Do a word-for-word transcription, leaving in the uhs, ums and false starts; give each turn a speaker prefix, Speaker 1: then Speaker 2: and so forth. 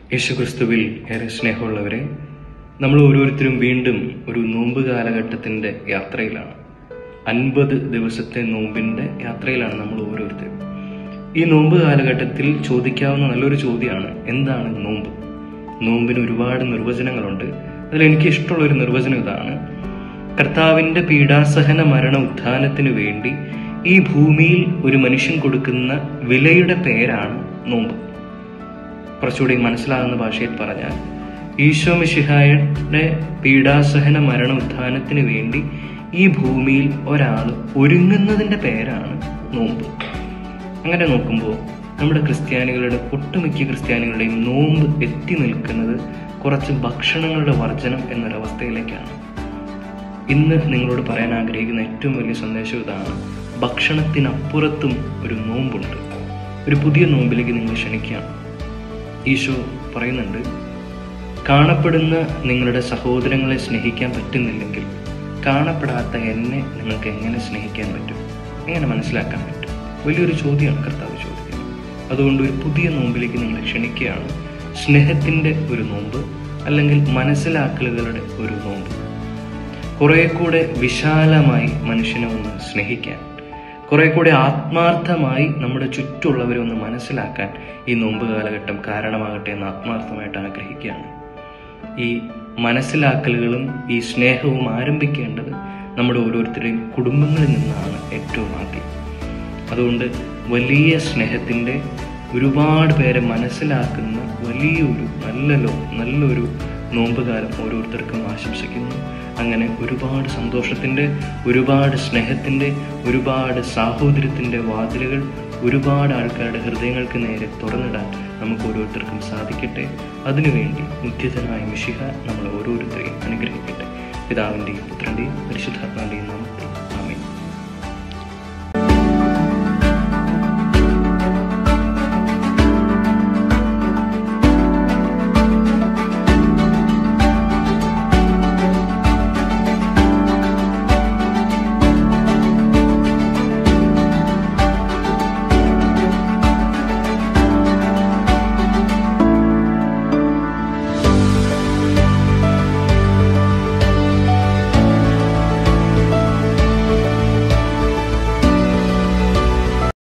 Speaker 1: യേശുക്രിസ്തുവിൽ ഏറെ സ്നേഹമുള്ളവരെ, നമ്മൾ ഓരോരുത്തരും വീണ്ടും ഒരു നോമ്പ് കാലഘട്ടത്തിൻ്റെ യാത്രയിലാണ്. അൻപത് ദിവസത്തെ നോമ്പിൻ്റെ യാത്രയിലാണ് നമ്മൾ ഓരോരുത്തരും. ഈ നോമ്പ് കാലഘട്ടത്തിൽ ചോദിക്കാവുന്ന നല്ലൊരു ചോദ്യമാണ്, എന്താണ് നോമ്പ്? നോമ്പിന് ഒരുപാട് നിർവചനങ്ങളുണ്ട്. അതിൽ എനിക്ക് ഇഷ്ടമുള്ളൊരു നിർവചനം ഇതാണ്: കർത്താവിൻ്റെ പീഡാസഹന മരണ ഉത്ഥാനത്തിനു വേണ്ടി ഈ ഭൂമിയിൽ ഒരു മനുഷ്യൻ കൊടുക്കുന്ന വിലയുടെ പേരാണ് നോമ്പ്. കുറച്ചുകൂടി മനസ്സിലാകുന്ന ഭാഷയിൽ പറഞ്ഞാൽ, ഈശോ മിശിഹായുടെ പീഡാസഹന മരണ ഉത്ഥാനത്തിന് വേണ്ടി ഈ ഭൂമിയിൽ ഒരാൾ ഒരുങ്ങുന്നതിൻ്റെ പേരാണ് നോമ്പ്. അങ്ങനെ നോക്കുമ്പോൾ നമ്മുടെ ക്രിസ്ത്യാനികളുടെ ഒട്ടുമിക്ക ക്രിസ്ത്യാനികളുടെയും നോമ്പ് എത്തി നിൽക്കുന്നത് കുറച്ച് ഭക്ഷണങ്ങളുടെ വർജനം എന്നൊരവസ്ഥയിലേക്കാണ്. ഇന്ന് നിങ്ങളോട് പറയാൻ ആഗ്രഹിക്കുന്ന ഏറ്റവും വലിയ സന്ദേശം ഇതാണ്: ഭക്ഷണത്തിനപ്പുറത്തും ഒരു നോമ്പുണ്ട്. ഒരു പുതിയ നോമ്പിലേക്ക് നിങ്ങൾ ക്ഷണിക്കുകയാണ്. ഈശോ പറയുന്നുണ്ട്, കാണപ്പെടുന്ന നിങ്ങളുടെ സഹോദരങ്ങളെ സ്നേഹിക്കാൻ പറ്റുന്നില്ലെങ്കിൽ കാണപ്പെടാത്ത എന്നെ നിങ്ങൾക്ക് എങ്ങനെ സ്നേഹിക്കാൻ പറ്റും, എങ്ങനെ മനസ്സിലാക്കാൻ പറ്റും? വലിയൊരു ചോദ്യമാണ് കർത്താവ് ചോദിക്കുന്നത്. അതുകൊണ്ട് ഒരു പുതിയ നോമ്പിലേക്ക് നിങ്ങളെ ക്ഷണിക്കുകയാണ്. സ്നേഹത്തിൻ്റെ ഒരു നോമ്പ്, അല്ലെങ്കിൽ മനസ്സിലാക്കലുകളുടെ ഒരു നോമ്പ്. കുറേ കൂടെ വിശാലമായി മനുഷ്യനെ ഒന്ന് സ്നേഹിക്കാൻ, കുറെ കൂടെ ആത്മാർത്ഥമായി നമ്മുടെ ചുറ്റുമുള്ളവരെ ഒന്ന് മനസ്സിലാക്കാൻ ഈ നോമ്പ് കാലഘട്ടം കാരണമാകട്ടെ എന്ന് ആത്മാർത്ഥമായിട്ട് ആഗ്രഹിക്കുകയാണ്. ഈ മനസ്സിലാക്കലുകളും ഈ സ്നേഹവും ആരംഭിക്കേണ്ടത് നമ്മുടെ ഓരോരുത്തരുടെയും കുടുംബങ്ങളിൽ നിന്നാണ് ഏറ്റവും ആദ്യം. അതുകൊണ്ട് വലിയ സ്നേഹത്തിൻ്റെ, ഒരുപാട് പേരെ മനസ്സിലാക്കുന്ന വലിയൊരു നല്ലല്ലോ നല്ലൊരു നോമ്പ് കാലം ഓരോരുത്തർക്കും ആശംസിക്കുന്നു. അങ്ങനെ ഒരുപാട് സന്തോഷത്തിൻ്റെ, ഒരുപാട് സ്നേഹത്തിൻ്റെ, ഒരുപാട് സാഹോദര്യത്തിൻ്റെ വാതിലുകൾ ഒരുപാട് ആൾക്കാരുടെ ഹൃദയങ്ങൾക്ക് നേരെ തുറന്നിടാൻ നമുക്ക് ഓരോരുത്തർക്കും സാധിക്കട്ടെ. അതിനുവേണ്ടി നിത്യജനായ മിശിഹ നമ്മൾ ഓരോരുത്തരെയും അനുഗ്രഹിക്കട്ടെ. പിതാവിൻ്റെയും പുത്രൻ്റെയും പരിശുദ്ധാത്മാവിൻ്റെയും നാമത്തിൽ